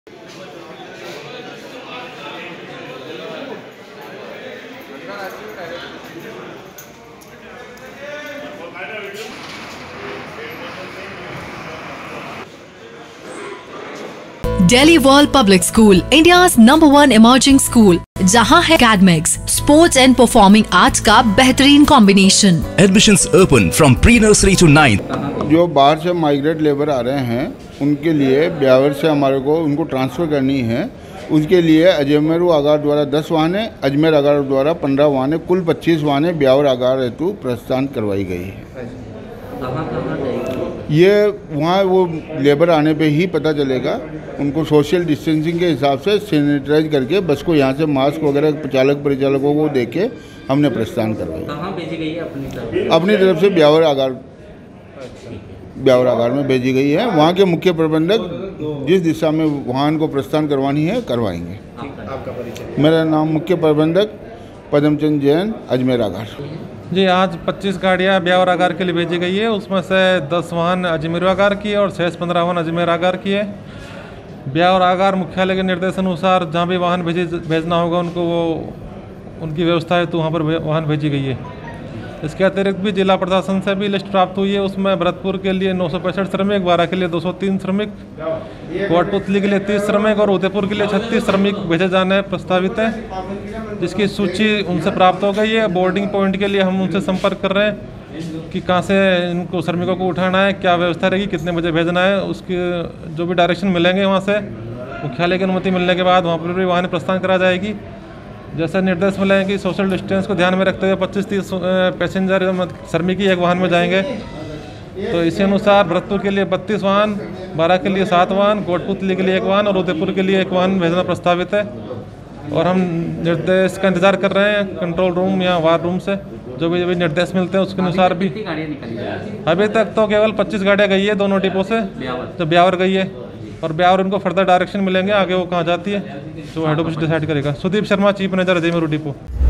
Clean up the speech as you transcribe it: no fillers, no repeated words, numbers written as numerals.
Delhi World Public School, India's #1 emerging school, जहां है academics, sports and performing arts का बेहतरीन combination. Admissions open from pre-nursery to 9th। जो बाहर से माइग्रेट लेबर आ रहे हैं उनके लिए ब्यावर से हमारे को उनको ट्रांसफ़र करनी है। उसके लिए अजमेर आगार द्वारा 10 वाहनें, अजमेर आगार द्वारा 15 वाहनें, कुल 25 वाहनें ब्यावर आगार हेतु प्रस्थान करवाई गई है। ये वहाँ वो लेबर आने पे ही पता चलेगा। उनको सोशल डिस्टेंसिंग के हिसाब से सैनिटाइज करके बस को यहाँ से मास्क वगैरह चालक परिचालकों को दे के हमने प्रस्थान करवाई। कहाँ भेजी गई है? अपनी तरफ से ब्यावर आगार में भेजी गई है। वहाँ के मुख्य प्रबंधक जिस दिशा में वाहन को प्रस्थान करवानी है करवाएंगे। आपका परिचय? मेरा नाम मुख्य प्रबंधक पद्मचंद जैन, अजमेर आगार। जी, आज 25 गाड़ियाँ ब्यावर आगार के लिए भेजी गई है। उसमें से 10 वाहन अजमेर आगार की है और शेष 15 वाहन अजमेर आगार की है। ब्यावर आगार मुख्यालय के निर्देशानुसार जहाँ भी वाहन भेजना होगा उनको वो उनकी व्यवस्था है तो वहाँ पर वाहन भेजी गई है। इसके अतिरिक्त भी जिला प्रशासन से भी लिस्ट प्राप्त हुई है। उसमें भरतपुर के लिए 965 श्रमिक, बारा के लिए 203 श्रमिक, कोटपुतली के लिए 30 श्रमिक और उदयपुर के लिए 36 श्रमिक भेजे जाने प्रस्तावित है, जिसकी सूची उनसे प्राप्त हो गई है। बोर्डिंग पॉइंट के लिए हम उनसे संपर्क कर रहे हैं कि कहाँ से इनको श्रमिकों को उठाना है, क्या व्यवस्था रहेगी, कितने बजे भेजना है। उसकी जो भी डायरेक्शन मिलेंगे वहाँ से मुख्यालय की अनुमति मिलने के बाद वहाँ पर भी वाहन प्रस्थान करा जाएगी। जैसे निर्देश मिले हैं कि सोशल डिस्टेंस को ध्यान में रखते हुए 25-30 पैसेंजर श्रमिक ही एक वाहन में जाएंगे। तो इसी अनुसार भरतपुर के लिए 32 वाहन, बारा के लिए 7 वाहन, कोटपुतली के लिए 1 वाहन और उदयपुर के लिए 1 वाहन भेजना प्रस्तावित है। और हम निर्देश का इंतजार कर रहे हैं कंट्रोल रूम या वार रूम से। जो भी निर्देश मिलते हैं उसके अनुसार भी। कितनी गाड़ियाँ निकली हैं? अभी तक तो केवल 25 गाड़ियाँ गई है दोनों डिपो से, तो ब्यावर गई है। और ब्यावर उनको फर्दर डायरेक्शन मिलेंगे आगे वो कहाँ जाती है जो हेड ऑफिस डिसाइड करेगा। Sudeep Sharma, chief manager Ajmer depot.